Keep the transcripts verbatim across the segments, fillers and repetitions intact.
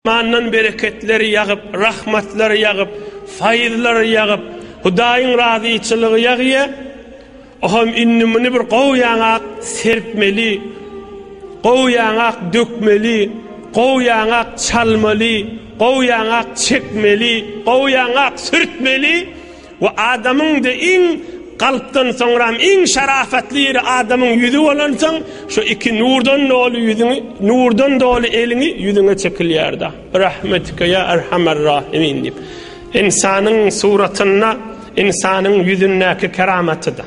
Mandan bereketleri yağıp, rahmatları yağıp, faydaları yağıp, Hudaýyň razyçylygy ýagyýa, oham innimini bir gowy-ýaňak serpmeli, gowy-ýaňak dökmeli, gowy-ýaňak çalmaly, gowy-ýaňak çekmeli, gowy-ýaňak sürtmeli we adamyň da iň galpdan soňram iň şarafatly adamyň ýüzi bolansaň, şu iki nurdan doly ýüzüňi, nurdan doly elini ýüzüňe çekilýärdi. Rahmetike ya erhamer rahimin dip. İnsanyň suratyna, insanyň ýüzündäki keramatyda.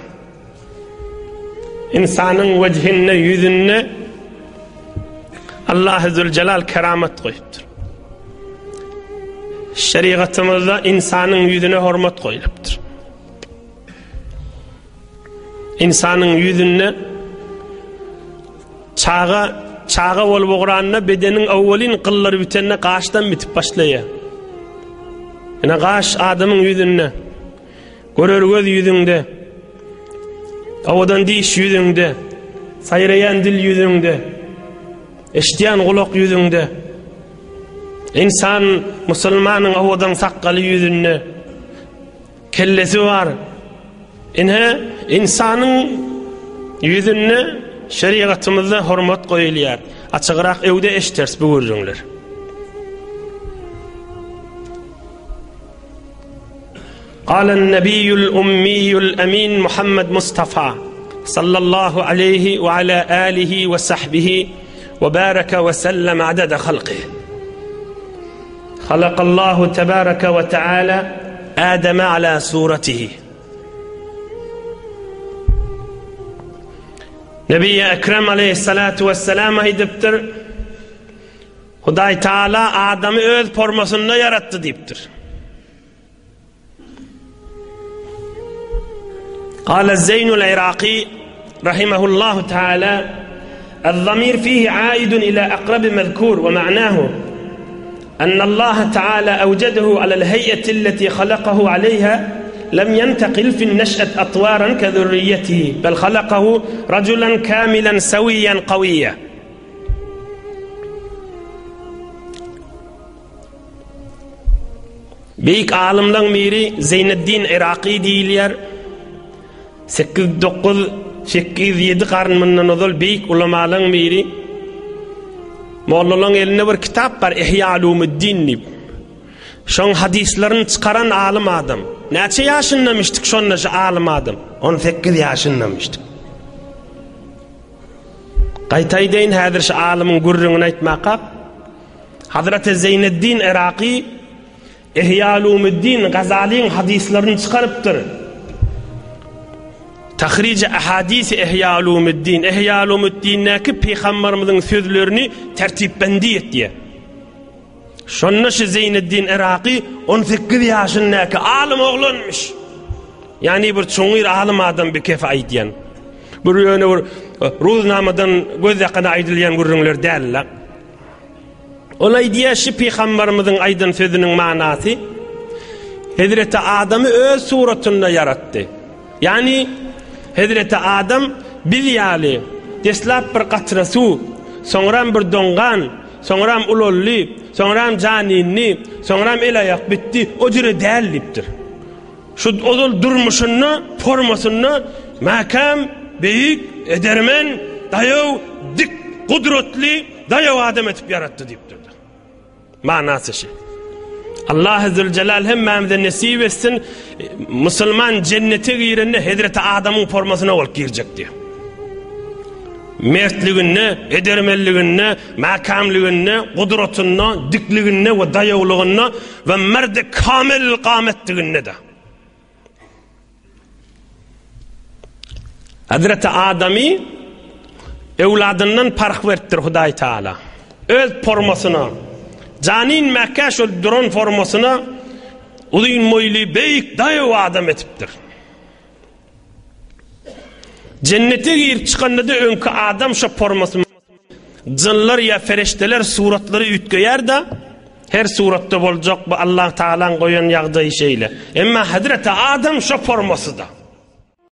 İnsanyň wejhine, ýüzüne Allah Zülcelal keramet goýupdyr. Şeriatymyzda insanyň ýüzüne hormat goýulupdyr. İnsanyň ýüzüne çağa çağa bolup ogranna bedeniň awwalin qyllary bitenne gaşdan bitip başlaýar. Ene gaş adamyň ýüzüne, görer göz ýüzüňde, awadan diş ýüzüňde, saýraýan dil ýüzüňde, eşdiýän gulak ýüzüňde. İnsan musulmanyň awadan sakkaly ýüzünde, kellesi var. Ene insanyň ýüzüne şeriatymyzda hormat goýulýar. Açygyrak ewde eşders bu görüňler. قال النبي الأمي الأمين محمد مصطفى صلى الله عليه وعلى آله وصحبه وبارك وسلم عدد خلقه. خلق الله تبارك وتعالى آدم على صورته. Nebi Ekrem aleyhissalatu vesselam aýdypdyr, Hudaý Taala Adamy öz formasynda yaratdy diýipdir. قال الزين العراقي رحمه الله تعالى: الضمير فيه عائد إلى أقرب مذكور، ومعناه أن الله تعالى أوجده على الهيئة التي خلقه عليها، لم ينتقل في النشأة أطوارا كذريته، بل خلقه رجلا كاملا سويا قويا. Büyük alimden biri Zeyneddin Iraqi diýilýär. sekiz dokuz sekiz yedi qarnyndan ozal büyük ulamalyň biri. Mollalaryň elinde bir kitap bar, Ihya Ulumuddin diýip. Şoň hadislerini çıkaran alim adam. Näçe ýaşyndamışdyk şonda şu alim adam? on sekiz ýaşyndamışdyk. Gaýtaýdaýyn häzir şu alimiň gurrüňini aýtmakka. Hazrat Zeyneddin Iraqi Ihya Ulumuddin Gazaliň hadislerini çıkarypdyr. Tahric ahadis Ihya Ulumuddin, Ihya Ulumuddin'deki peygamberimizin sözlerini tertipbendi etdi. Şonda şu Zeyneddin Iraqi on sekiz ýaşyndaky alim oglanmış. Yani bir çoňyr alim adam bir kefe aýdýan. Bir ýöne bir ruznamadan göz ýakana aýdylýan gurrunlar däl. Olay diýe şu peygamberimizin aýdan sözüniň manasy, Hazreti Adam'ı öz suratynda yaratdy. Yani Hazreti Adam bir ýaly, deslap bir gatra suw, soňram bir doňgan, soňram ulolly, soňram janinni, soňram el aýak bitdi, o jere dälipdir. Şu ozul durmuşyny, formasyny makam, beýik, edermen, daýaw, dik, gudratly, daýaw adam etip yaratdy diýipdir. Manasy şu. Allah Zülcelal hemmemize nesip etsin, Müslüman cennete girende Hazreti Adam'ın formasına olup girecek diye. Mertligine, edermelligine, makamligine, kudretine, dikligine ve dayavligine ve merde kamil kametligine de. Hazreti Adam'ı evladından park verttir Hudaý Taala. Öz formasına, canin Mekke şol duran formasına uzun moyly beýik daýaw adam etipdir. Cennete girip çykanda da öňkü adam şo formasy jynlar ya ferişteler suratlary ütgeýär da her suratda boljak bu Allah Taalaň goýan ýagdaý şeýle. Emma Hazreti Adam şo formasyda.